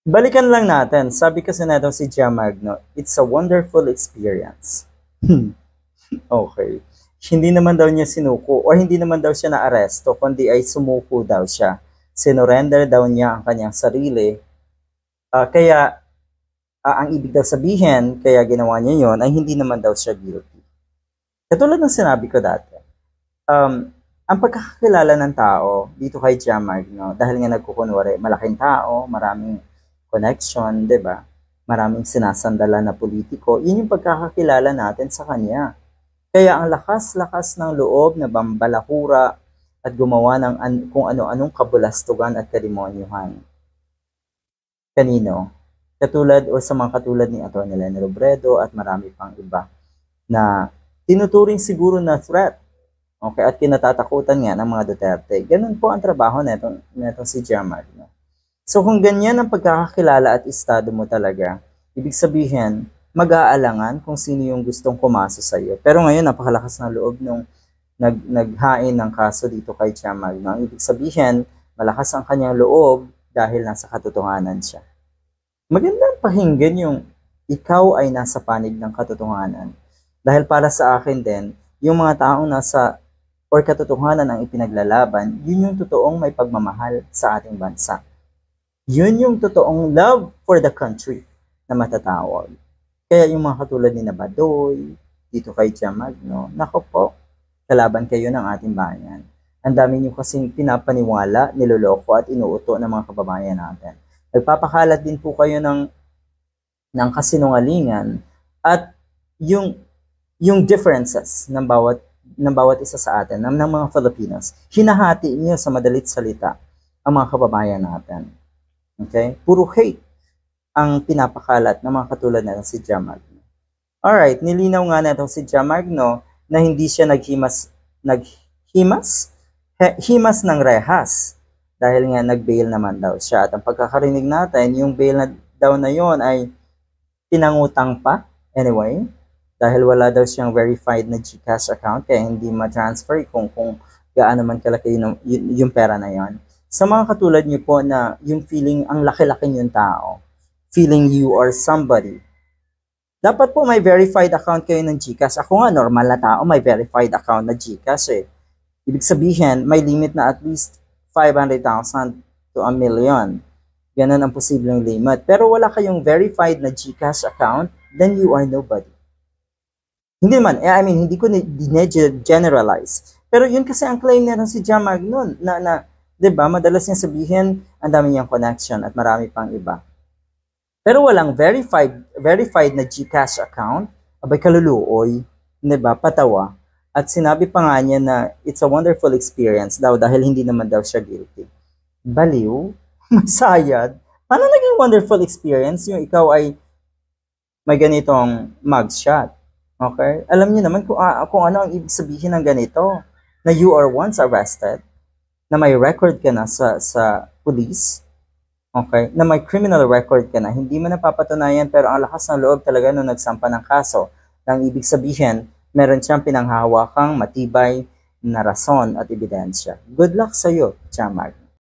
Balikan lang natin. Sabi kasi na si Giamagno, it's a wonderful experience. Okay. Hindi naman daw niya sinuko or hindi naman daw siya naaresto, kundi ay sumuko daw siya. Sinurrender daw niya ang kanyang sarili. Kaya ang ibig daw sabihin, kaya ginawa niya yon ay hindi naman daw siya guilty. Katulad ng sinabi ko dati, ang pagkakakilala ng tao dito kay Giamagno, dahil nga nagkukunwari, malaking tao, maraming connection, di ba? Maraming sinasandala na politiko, yun yung pagkakakilala natin sa kanya. Kaya ang lakas-lakas ng loob na bambalahura at gumawa ng kung ano-anong kabulastugan at kademonyuhan. Kanino? Katulad o sa mga katulad ni Atty. Leni Robredo at marami pang iba na tinuturing siguro na threat. Okay, at kinatatakutan nga ng mga Duterte. Ganun po ang trabaho netong si Giamagno. So kung ganyan ang pagkakakilala at estado mo talaga, ibig sabihin, mag-aalangan kung sino yung gustong kumasa sa iyo. Pero ngayon, napakalakas ng loob nung naghain ng kaso dito kay Giamagno. Ang ibig sabihin, malakas ang kanyang loob dahil nasa katotohanan siya. Magandang pakinggan yung ikaw ay nasa panig ng katotohanan. Dahil para sa akin din, yung mga taong nasa or katotohanan ang ipinaglalaban, yun yung totoong may pagmamahal sa ating bansa. Yun yung totoong love for the country na matatawag. Kaya yung mga katulad ni Badoy, dito kay Giamagno, nako po, kalaban kayo ng ating bayan. Ang dami nyo kasing pinapaniwala, niloloko at inuuto ng mga kababayan natin. Nagpapakalat din po kayo ng kasinungalingan at yung differences ng bawat isa sa atin, ng mga Filipinos, hinahati niyo sa madalit salita ang mga kababayan natin. Okay? Puro hate ang pinapakalat ng mga katulad na si Giamagno. Alright, nilinaw nga na itong si Giamagno na hindi siya naghimas ng rehas dahil nga nag-bail naman daw siya. At ang pagkakarinig natin, yung bail na daw na yon ay pinangutang pa anyway, dahil wala daw siyang verified na GCash account kaya hindi ma-transfer kung gaano man kalaki yung pera na yon. Sa mga katulad niyo po na yung feeling ang laki-laki yung tao, feeling you are somebody, dapat po may verified account kayo ng GCash. Ako nga, normal na tao, may verified account na GCash eh. Ibig sabihin, may limit na at least 500,000 to 1 million. Ganun ang posibleng limit. Pero wala kayong verified na GCash account, then you are nobody. Hindi man, hindi ko generalize. Pero yun kasi ang claim na si Giamagno na 'di ba, madalas niya sabihin ang dami niyang connection at marami pang iba. Pero walang verified na GCash account, abay kaluluoy, 'di ba, patawa. At sinabi pa nga niya na it's a wonderful experience daw dahil hindi naman daw siya guilty. Baliw, masayad. Paano naging wonderful experience yung ikaw ay may ganitong mugshot? Okay? Alam niyo naman kung ano ang ibig sabihin ng ganito, na you are once arrested, na may record ka na sa police, okay? Na may criminal record ka na, hindi mo napapatunayan pero ang lakas ng loob talaga nung nagsampa ng kaso. Ang ibig sabihin, meron siyang pinanghahawakang matibay na rason at ebidensya. Good luck sa iyo, Giamagno.